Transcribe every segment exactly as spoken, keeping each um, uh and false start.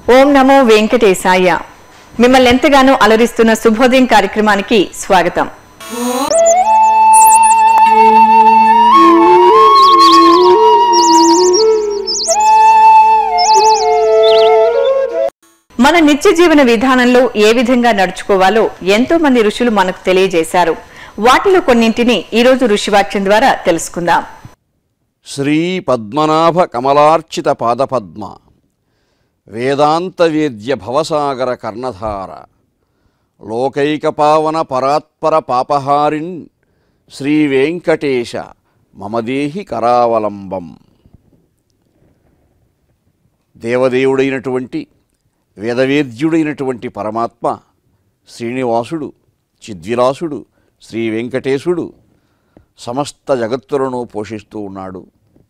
ఓం నమో వెంకటేశాయ. మిమ్మల్ని ఎంతగానో అలరిస్తున్న శుభోదయం కార్యక్రమానికి స్వాగతం. మన నిత్య జీవన విధానంలో ఏ విధంగా నడుచుకోవాలో ఎంతో మంది ఋషులు మనకు తెలియజేశారు. వాటిలో కొన్నింటిని ఈరోజు ఋషివాక్యం ద్వారా తెలుసుకుందాం. శ్రీ పద్మనాభ కమలార్చిత పాదపద్మ వేదాంత వేద్య భవసాగర కర్ణధార లోకైకపావన పరాత్పర పాపహారిన్ శ్రీ వెంకటేశ మమదేహి కరావలంబం. దేవదేవుడైనటువంటి వేదవేద్యుడైనటువంటి పరమాత్మ శ్రీనివాసుడు చిద్విలాసుడు శ్రీ వెంకటేశుడు సమస్త జగత్తులను పోషిస్తూ ఉన్నాడు.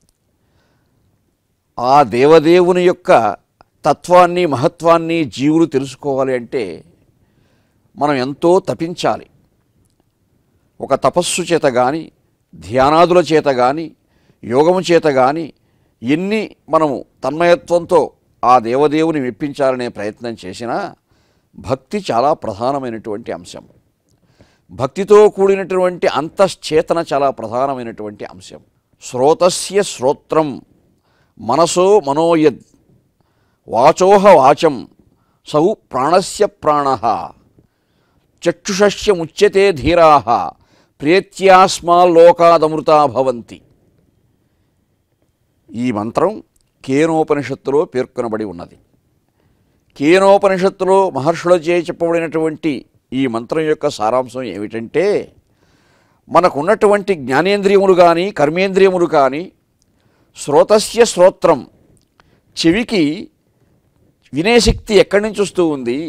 ఆ దేవదేవుని యొక్క తత్వాన్ని మహత్వాన్ని జీవులు తెలుసుకోవాలి అంటే మనం ఎంతో తపించాలి. ఒక తపస్సు చేత కానీ ధ్యానాదుల చేత కానీ యోగము చేత కానీ ఎన్ని మనము తన్మయత్వంతో ఆ దేవదేవుని మెప్పించాలనే ప్రయత్నం చేసినా భక్తి చాలా ప్రధానమైనటువంటి అంశం. భక్తితో కూడినటువంటి అంతశ్చేతన చాలా ప్రధానమైనటువంటి అంశం. శ్రోతస్య శ్రోత్రం మనసో మనోయద్ వాచోహ వాచం సౌ ప్రాణస్య ప్రాణః చక్షుషస్య ముచ్యతే ధీరాః ప్రేత్యాస్మాల్లోకాదమృతా భవంతి. ఈ మంత్రం కేనోపనిషత్తులో పేర్కొనబడి ఉన్నది. కేనోపనిషత్తులో మహర్షులచే చెప్పబడినటువంటి ఈ మంత్రం యొక్క సారాంశం ఏమిటంటే, మనకున్నటువంటి జ్ఞానేంద్రియములు కానీ కర్మేంద్రియములు కానీ శ్రోతస్య శ్రోత్రం చెవికి వినేశక్తి ఎక్కడి నుంచి వస్తూ ఉంది,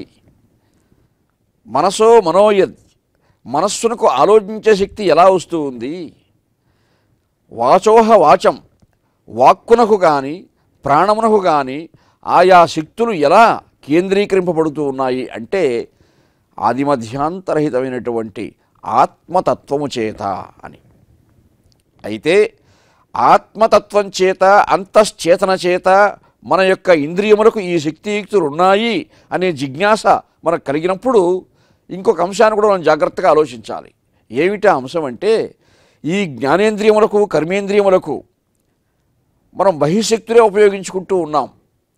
మనసో మనోయద్ మనస్సునకు ఆలోచించే శక్తి ఎలా వస్తూ ఉంది, వాచోహ వాచం వాక్కునకు కానీ ప్రాణమునకు కానీ ఆయా శక్తులు ఎలా కేంద్రీకరింపబడుతూ ఉన్నాయి అంటే ఆదిమధ్యాంతరహితమైనటువంటి ఆత్మతత్వము చేత అని. అయితే ఆత్మతత్వం చేత అంతశ్చేతన చేత మన యొక్క ఇంద్రియములకు ఈ శక్తియుక్తులు ఉన్నాయి అనే జిజ్ఞాస మనకు కలిగినప్పుడు ఇంకొక అంశాన్ని కూడా మనం జాగ్రత్తగా ఆలోచించాలి. ఏమిటా అంశం అంటే, ఈ జ్ఞానేంద్రియములకు కర్మేంద్రియములకు మనం బహిశక్తులే ఉపయోగించుకుంటూ ఉన్నాం.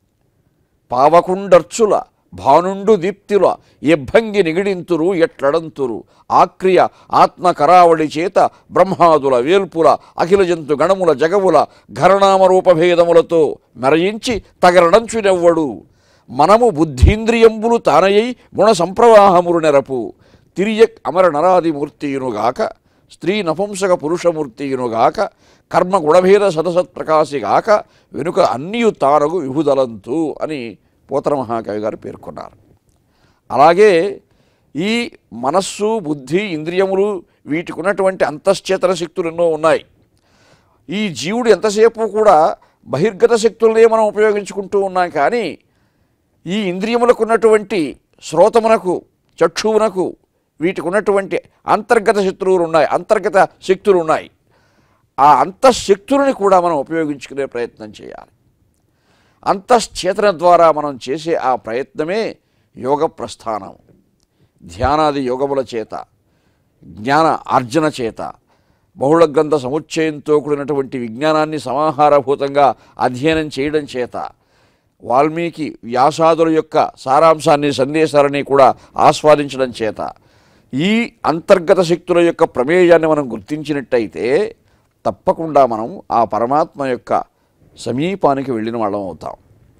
పావకుండర్చుల భానుండు దీప్తిల ఎబ్బంగి నిగిడింతురు ఎట్లడంతురు ఆక్రియ ఆత్మకరావడి చేత బ్రహ్మాదుల వేల్పుల అఖిల జంతు గణముల జగముల ఘరణామరూపభేదములతో మెరయించి తగరడంచునెవ్వడు మనము బుద్ధీంద్రియంబులు తానయై గుణ సంప్రవాహములు నెరపు తిరియక్ అమర నరాదిమూర్తియునుగాక స్త్రీ నపుంసక పురుషమూర్తియునుగాక కర్మ గుణభేద సదసత్ప్రకాశిగాక వెనుక అన్నియు తానగు విభుదలంతు అని పోతన మహాకవి గారు పేర్కొన్నారు. అలాగే ఈ మనస్సు బుద్ధి ఇంద్రియములు వీటికి ఉన్నటువంటి అంతశ్చేతన శక్తులు ఎన్నో ఉన్నాయి. ఈ జీవుడు ఎంతసేపు కూడా బహిర్గత శక్తులనే మనం ఉపయోగించుకుంటూ ఉన్నాం. కానీ ఈ ఇంద్రియములకు ఉన్నటువంటి శ్రోతమునకు చక్షువునకు వీటికి ఉన్నటువంటి అంతర్గత శత్రువులు ఉన్నాయి అంతర్గత శక్తులు ఉన్నాయి. ఆ అంతఃశక్తులని కూడా మనం ఉపయోగించుకునే ప్రయత్నం చేయాలి. అంతశ్చేతన ద్వారా మనం చేసే ఆ ప్రయత్నమే యోగ ప్రస్థానం. ధ్యానాది యోగముల చేత జ్ఞాన ఆర్జన చేత బహుళ గ్రంథ సముచ్చయంతో కూడినటువంటి విజ్ఞానాన్ని సమాహారభూతంగా అధ్యయనం చేయడం చేత వాల్మీకి వ్యాసాదుల యొక్క సారాంశాన్ని సందేశాలని కూడా ఆస్వాదించడం చేత ఈ అంతర్గత శక్తుల యొక్క ప్రమేయాన్ని మనం గుర్తించినట్టయితే తప్పకుండా మనం ఆ పరమాత్మ యొక్క సమీపానికి వెళ్ళిన వాళ్ళం అవుతాం.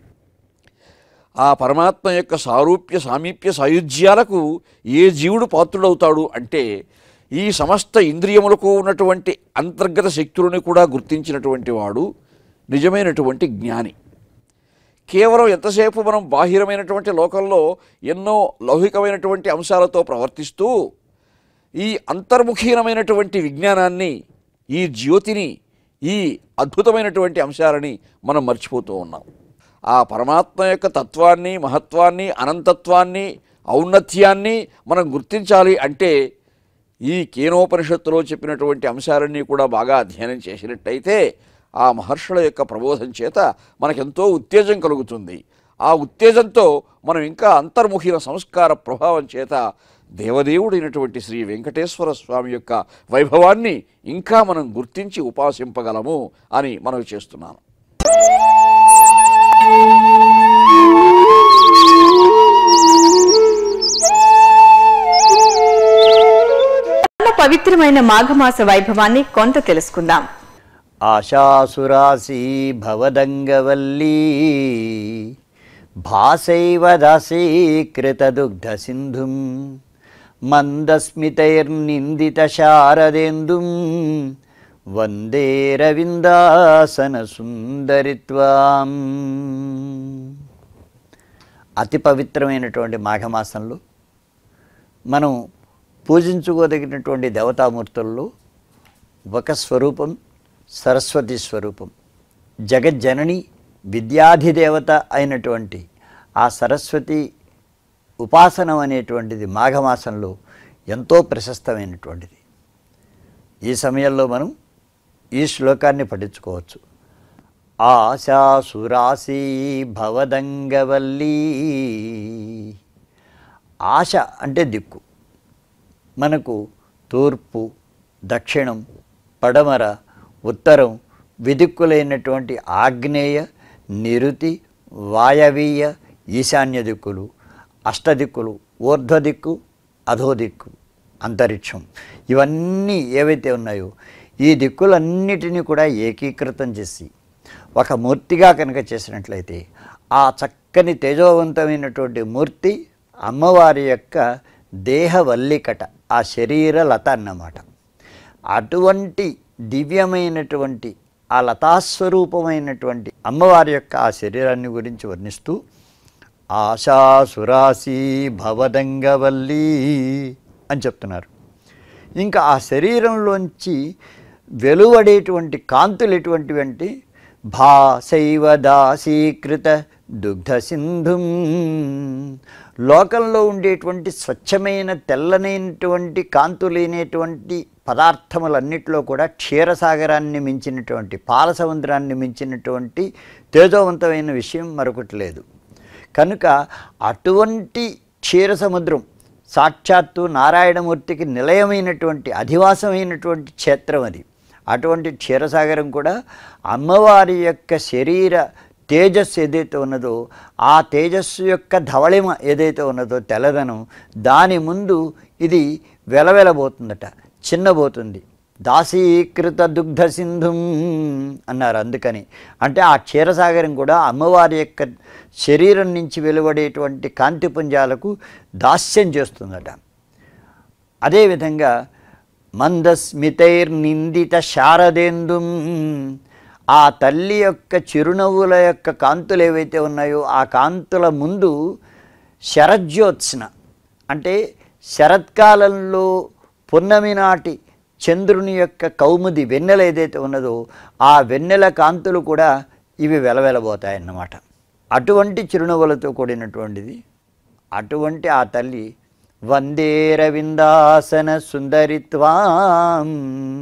ఆ పరమాత్మ యొక్క సారూప్య సామీప్య సాయుధ్యాలకు ఏ జీవుడు పాత్రుడవుతాడు అంటే, ఈ సమస్త ఇంద్రియములకు ఉన్నటువంటి అంతర్గత శక్తులను కూడా గుర్తించినటువంటి వాడు నిజమైనటువంటి జ్ఞాని. కేవలం ఎంతసేపు మనం బాహిరమైనటువంటి లోకంలో ఎన్నో లౌకికమైనటువంటి అంశాలతో ప్రవర్తిస్తూ ఈ అంతర్ముఖీనమైనటువంటి విజ్ఞానాన్ని, ఈ జ్యోతిని, ఈ అద్భుతమైనటువంటి అంశాలని మనం మర్చిపోతూ ఉన్నాం. ఆ పరమాత్మ యొక్క తత్వాన్ని, మహత్వాన్ని, అనంతత్వాన్ని, ఔన్నత్యాన్ని మనం గుర్తించాలి అంటే ఈ కేనోపనిషత్తులో చెప్పినటువంటి అంశాలన్నీ కూడా బాగా అధ్యయనం చేసినట్టయితే ఆ మహర్షుల యొక్క ప్రబోధం చేత మనకెంతో ఉత్తేజం కలుగుతుంది. ఆ ఉత్తేజంతో మనం ఇంకా అంతర్ముఖిన సంస్కార ప్రభావం చేత దేవదేవుడైనటువంటి శ్రీ వెంకటేశ్వర స్వామి యొక్క వైభవాన్ని ఇంకా మనం గుర్తించి ఉపాసింపగలము అని మనవి చేస్తున్నాను. పవిత్రమైన మాఘమాస వైభవాన్ని కొంత తెలుసుకుందాం. ఆశాసురాసి భవదంగవల్లీ భాసైవ దాసీకృతదుగ్ధ సింధుం మందస్మితైర్నిందిత శారదేందుం వందే రవిందాసన సుందరిత్వాం. అతి పవిత్రమైనటువంటి మాఘమాసంలో మనం పూజించుకోదగినటువంటి దేవతామూర్తుల్లో ఒక స్వరూపం సరస్వతి స్వరూపం. జగజ్జనని విద్యాధిదేవత అయినటువంటి ఆ సరస్వతి ఉపాసనం అనేటువంటిది మాఘమాసంలో ఎంతో ప్రశస్తమైనటువంటిది. ఈ సమయంలో మనం ఈ శ్లోకాన్ని పఠించుకోవచ్చు. ఆశాసురాసి భవదంగవల్లీ. ఆశ అంటే దిక్కు. మనకు తూర్పు, దక్షిణం, పడమర, ఉత్తరం విదిక్కులైనటువంటి ఆగ్నేయ, నిరుతి, వాయవీయ, ఈశాన్య దిక్కులు, అష్టదిక్కులు, ఊర్ధ్వదిక్కు, అధోదిక్కు, అంతరిక్షం, ఇవన్నీ ఏవైతే ఉన్నాయో ఈ దిక్కులన్నిటినీ కూడా ఏకీకృతం చేసి ఒక మూర్తిగా కనుక చేసినట్లయితే ఆ చక్కని తేజోవంతమైనటువంటి మూర్తి అమ్మవారి యొక్క దేహవల్లికట, ఆ శరీర లత అన్నమాట. అటువంటి దివ్యమైనటువంటి ఆ లతాస్వరూపమైనటువంటి అమ్మవారి యొక్క ఆ శరీరాన్ని గురించి వర్ణిస్తూ ఆశాసురాసి భవదంగవల్లీ అని చెప్తున్నారు. ఇంకా ఆ శరీరంలోంచి వెలువడేటువంటి కాంతులు ఎటువంటివి అంటే భాసైవ దాసీకృత దుగ్ధ సింధుం. లోకంలో ఉండేటువంటి స్వచ్ఛమైన తెల్లనైనటువంటి కాంతులైనటువంటి పదార్థములన్నిటిలో కూడా క్షీరసాగరాన్ని మించినటువంటి పాల సముద్రాన్ని మించినటువంటి తేజోవంతమైన విషయం మరొకటి లేదు. కనుక అటువంటి క్షీర సముద్రం సాక్షాత్తు నారాయణమూర్తికి నిలయమైనటువంటి అధివాసమైనటువంటి క్షేత్రం అది. అటువంటి క్షీరసాగరం కూడా అమ్మవారి యొక్క శరీర తేజస్సు ఏదైతే ఉన్నదో ఆ తేజస్సు యొక్క ధవళిమ ఏదైతే ఉన్నదో తెల్లదనం, దాని ముందు ఇది వెలవెలబోతుందట, చిన్నబోతుంది. దాసీకృత దుగ్ధ సింధుం అన్నారు. అందుకని అంటే ఆ క్షీరసాగరం కూడా అమ్మవారి యొక్క శరీరం నుంచి వెలువడేటువంటి కాంతిపుంజాలకు దాస్యం చేస్తుందట. అదేవిధంగా మందస్మితైర్నిందిత శారదేందుం. ఆ తల్లి యొక్క చిరునవ్వుల యొక్క కాంతులు ఏవైతే ఉన్నాయో ఆ కాంతుల ముందు శరజ్యోత్స్న అంటే శరత్కాలంలో పున్నమి నాటి చంద్రుని యొక్క కౌముది వెన్నెల ఏదైతే ఉన్నదో ఆ వెన్నెల కాంతులు కూడా ఇవి వెలవెలబోతాయన్నమాట. అటువంటి చిరునవ్వులతో కూడినటువంటిది. అటువంటి ఆ తల్లి వందే రవిందాసన సుందరిత్వాం.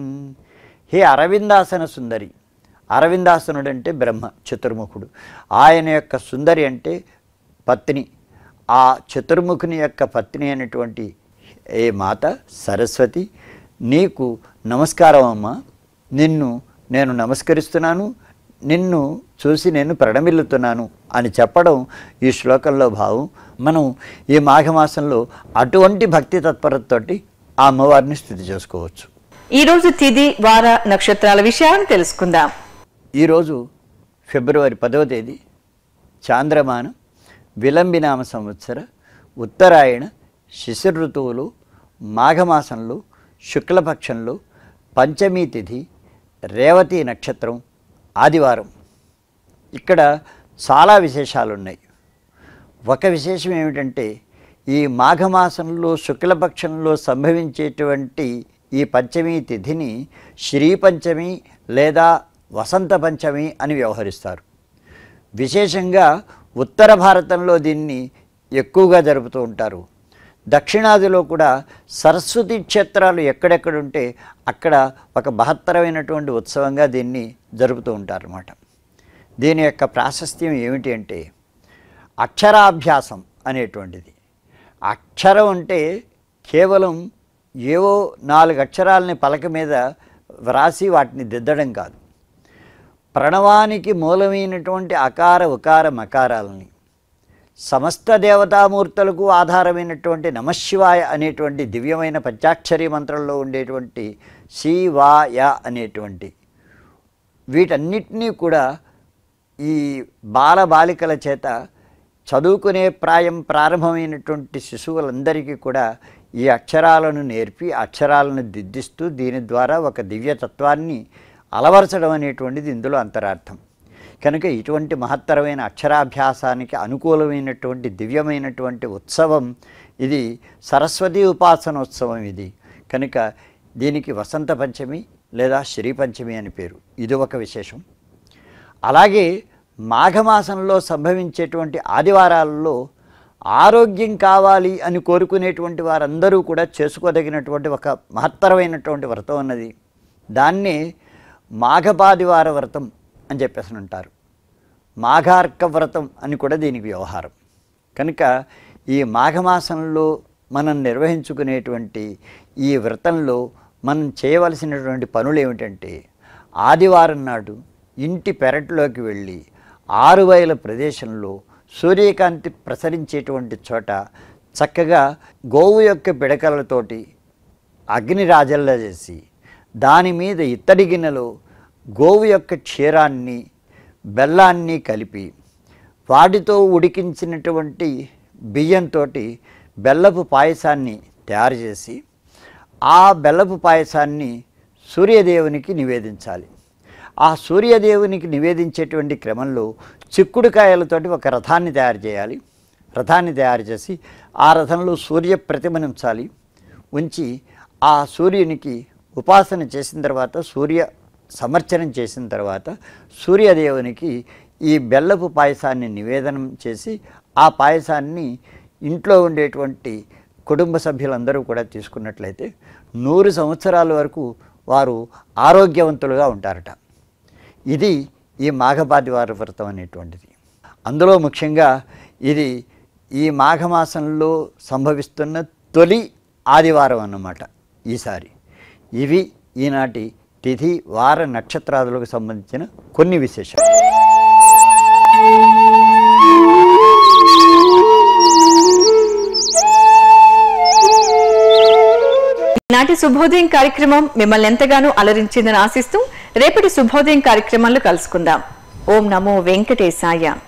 హే అరవిందాసన సుందరి. అరవిందాసనుడు అంటే బ్రహ్మ చతుర్ముఖుడు. ఆయన యొక్క సుందరి అంటే పత్ని. ఆ చతుర్ముఖుని యొక్క పత్ని అయినటువంటి ఏ మాత సరస్వతి, నీకు నమస్కారం అమ్మా, నిన్ను నేను నమస్కరిస్తున్నాను, నిన్ను చూసి నేను ప్రణమిల్లుతున్నాను అని చెప్పడం ఈ శ్లోకంలో భావం. మనం ఈ మాఘమాసంలో అటువంటి భక్తి తత్పరతతోటి ఆ అమ్మవారిని స్తుతి చేసుకోవచ్చు. ఈరోజు తిథి వార నక్షత్రాల విషయాన్ని తెలుసుకుందాం. ఈరోజు ఫిబ్రవరి పదవ తేదీ చాంద్రమానం విలంబినామ సంవత్సర ఉత్తరాయణ శిశిర ఋతువులో మాఘమాసంలో శుక్లపక్షంలో పంచమీ తిథి రేవతి నక్షత్రం ఆదివారం. ఇక్కడ చాలా విశేషాలు ఉన్నాయి. ఒక విశేషం ఏమిటంటే ఈ మాఘమాసంలో శుక్లపక్షంలో సంభవించేటువంటి ఈ పంచమీ తిథిని శ్రీపంచమి లేదా వసంత పంచమి అని వ్యవహరిస్తారు. విశేషంగా ఉత్తర భారతంలో దీన్ని ఎక్కువగా జరుపుతూ ఉంటారు. దక్షిణాదిలో కూడా సరస్వతి క్షేత్రాలు ఎక్కడెక్కడుంటే అక్కడ ఒక మహత్తరమైనటువంటి ఉత్సవంగా దీన్ని జరుపుతూ ఉంటారన్నమాట. దీని యొక్క ప్రాశస్త్యం ఏమిటి అంటే అక్షరాభ్యాసం అనేటువంటిది. అక్షరం అంటే కేవలం ఏవో నాలుగు అక్షరాలని పలక మీద వ్రాసి వాటిని దిద్దడం కాదు. ప్రణవానికి మూలమైనటువంటి అకార ఉకార మకారాలని, సమస్త దేవతామూర్తులకు ఆధారమైనటువంటి నమశివాయ అనేటువంటి దివ్యమైన పంచాక్షరి మంత్రంలో ఉండేటువంటి శివాయ అనేటువంటి వీటన్నిటినీ కూడా ఈ బాలబాలికల చేత చదువుకునే ప్రాయం ప్రారంభమైనటువంటి శిశువులందరికీ కూడా ఈ అక్షరాలను నేర్పి అక్షరాలను దిద్దిస్తూ దీని ద్వారా ఒక దివ్యతత్వాన్ని అలవరచడం అనేటువంటిది ఇందులో అంతరార్థం. కనుక ఇటువంటి మహత్తరమైన అక్షరాభ్యాసానికి అనుకూలమైనటువంటి దివ్యమైనటువంటి ఉత్సవం ఇది, సరస్వతీ ఉపాసనోత్సవం ఇది. కనుక దీనికి వసంత పంచమి లేదా శ్రీ పంచమి అని పేరు. ఇది ఒక విశేషం. అలాగే మాఘమాసంలో సంభవించేటువంటి ఆదివారాలలో ఆరోగ్యం కావాలి అని కోరుకునేటువంటి వారందరూ కూడా చేసుకోదగినటువంటి ఒక మహత్తరమైనటువంటి వ్రతం ఉన్నది. దాన్నే మాఘపాదివార వ్రతం అని చెప్పేసి అంటారు. మాఘార్క వ్రతం అని కూడా దీనికి వ్యవహారం. కనుక ఈ మాఘమాసంలో మనం నిర్వహించుకునేటువంటి ఈ వ్రతంలో మనం చేయవలసినటువంటి పనులు ఏమిటంటే, ఆదివారం నాడు ఇంటి పెరట్లోకి వెళ్ళి ఆరు బయల ప్రదేశంలో సూర్యకాంతి ప్రసరించేటువంటి చోట చక్కగా గోవు యొక్క పిడకలతోటి అగ్ని రాజల్లా చేసి దాని మీద ఇత్తడి గిన్నెలో గోవు యొక్క క్షీరాన్ని బెల్లాన్ని కలిపి వాటితో ఉడికించినటువంటి బియ్యంతో బెల్లపు పాయసాన్ని తయారు చేసి ఆ బెల్లపు పాయసాన్ని సూర్యదేవునికి నివేదించాలి. ఆ సూర్యదేవునికి నివేదించేటువంటి క్రమంలో చిక్కుడుకాయలతోటి ఒక రథాన్ని తయారు చేయాలి. రథాన్ని తయారు చేసి ఆ రథంలో సూర్య ప్రతిమను ఉంచాలి. ఉంచి ఆ సూర్యునికి ఉపాసన చేసిన తర్వాత, సూర్య సమర్చనం చేసిన తర్వాత సూర్యదేవునికి ఈ బెల్లపు పాయసాన్ని నివేదనం చేసి ఆ పాయసాన్ని ఇంట్లో ఉండేటువంటి కుటుంబ సభ్యులందరూ కూడా తీసుకున్నట్లయితే నూరు సంవత్సరాల వరకు వారు ఆరోగ్యవంతులుగా ఉంటారట. ఇది ఈ మాఘపాదివార వ్రతం అనేటువంటిది. అందులో ముఖ్యంగా ఇది ఈ మాఘమాసంలో సంభవిస్తున్న తొలి ఆదివారం అన్నమాట ఈసారి. ఇవి ఈనాటి తిథి వార నక్షత్రాదులకు సంబంధించిన కొన్ని విశేషాలు. నాటి శుభోదయం కార్యక్రమం మిమ్మల్ని ఎంతగానో అలరించిందని ఆశిస్తూ రేపటి శుభోదయం కార్యక్రమంలో కలుసుకుందాం. ఓం నమో వెంకటేశాయ.